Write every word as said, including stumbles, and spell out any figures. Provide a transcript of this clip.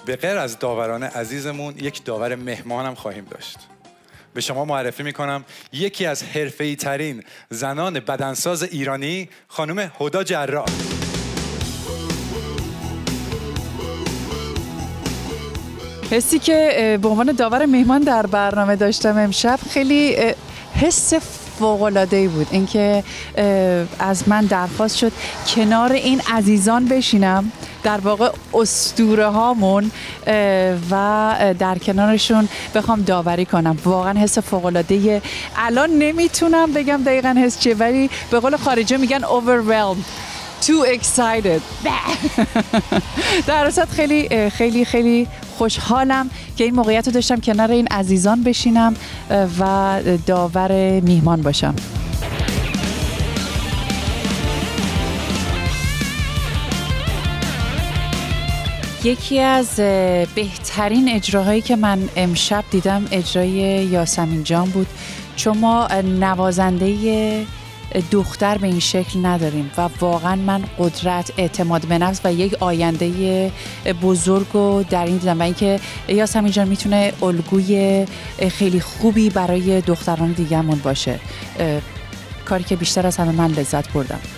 به غیر از داوران عزیزمون یک داور مهمان هم خواهیم داشت. به شما معرفی میکنم یکی از حرفه‌ای ترین زنان بدنساز ایرانی، خانم هدی جراح. حسی که به عنوان داور مهمان در برنامه داشتم امشب خیلی حس فوق‌العاده‌ای بود. اینکه از من درخواست شد کنار این عزیزان بشینم، در واقع اسطوره هامون، و در کنارشون بخوام داوری کنم. واقعا حس فوق‌العاده‌ای. الان نمیتونم بگم دقیقاً حس چیه، ولی به قول خارجی میگن overwhelmed. too excited. در اصل خیلی خیلی خیلی خوشحالم که این موقعیت رو داشتم کنار این عزیزان بشینم و داور میهمان باشم. یکی از بهترین اجراهایی که من امشب دیدم اجرای یاسمین جان بود، چون ما نوازنده دختر به این شکل نداریم و واقعا من قدرت، اعتماد به نفس و یک آینده بزرگ رو در این دیدم و اینکه یاسمین جان میتونه الگوی خیلی خوبی برای دختران دیگه‌مون باشه، کاری که بیشتر از همه من لذت بردم.